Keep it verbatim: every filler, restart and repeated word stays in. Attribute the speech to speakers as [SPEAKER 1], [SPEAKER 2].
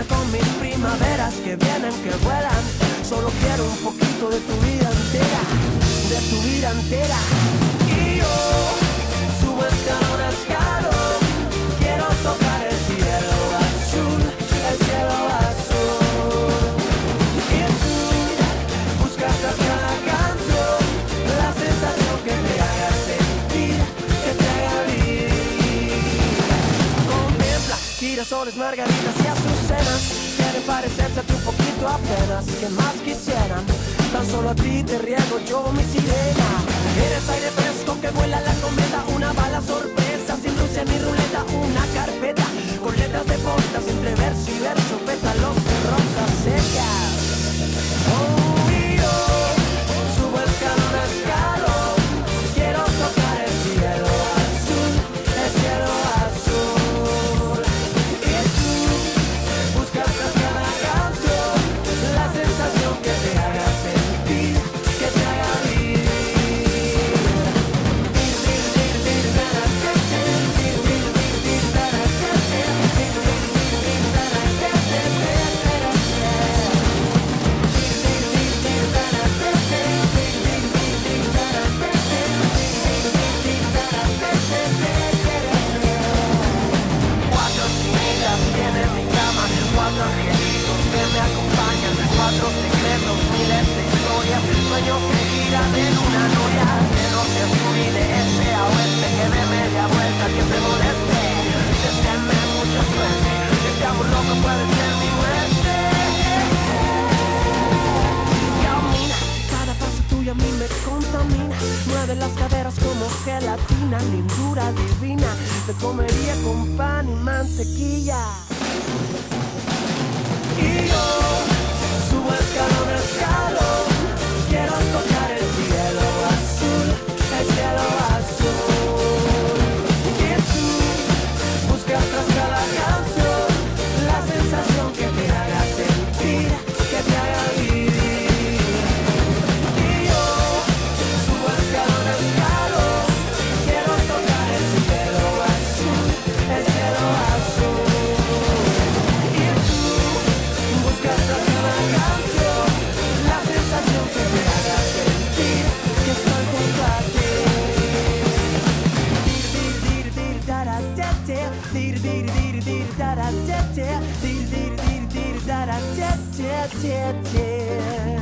[SPEAKER 1] con mil primaveras que vienen, que vuelan. Solo quiero un poquito de tu vida entera, de tu vida entera. Y yo subo escalón a escalón, quiero tocar el cielo azul, el cielo azul. Y tú buscas tras cada canción la sensación que te haga sentir, que te haga vivir. Contempla girasoles, margaritas y azucenas, quieren parecerse a ti un poquito apenas. ¿Qué más quisieran? Tan solo a ti te riego yo mi sirena. Eres aire fresco que vuela la cometa, una bala sorpresa sin dulce ni ruleta, una carpeta con letras de postas entre verso y verso, pétalos de rosas secas. Oh, y yo subo escalón a escalón, quiero tocar el cielo azul, el cielo azul. Y tú buscas tras cada canción la sensación que te haga sentir, que te haga vivir. Cuatro estrellas tiene mi cama, cuatro angelitos que me acompañan, cuatro secretos, miles de historias, sueño que gira de luna a novia, de norte a sur y de este a oeste, que de media vuelta siempre moleste. Deséame mucha suerte, este amor loco puede ser mi muerte. Camina, cada paso tuyo a mí me contamina, mueve las caderas como gelatina, lindura divina, te comería con pan y mantequilla. Y yo subo escalón a escalón, quiero tocar el cielo azul, el cielo azul. Y tú buscas tras cada canción la sensación que te haga sentir, que te haga vivir. Y yo subo escalón a escalón, quiero tocar el cielo azul, el cielo azul. Y tú buscas tras cada canción la sensación que te haga sentir que estoy junto a ti. Dir, dir, dir, dara, te, te. Dir, dir, dir, dir, dara, te, te. Dir, dir, dir, dir, dara, te, te, te, te.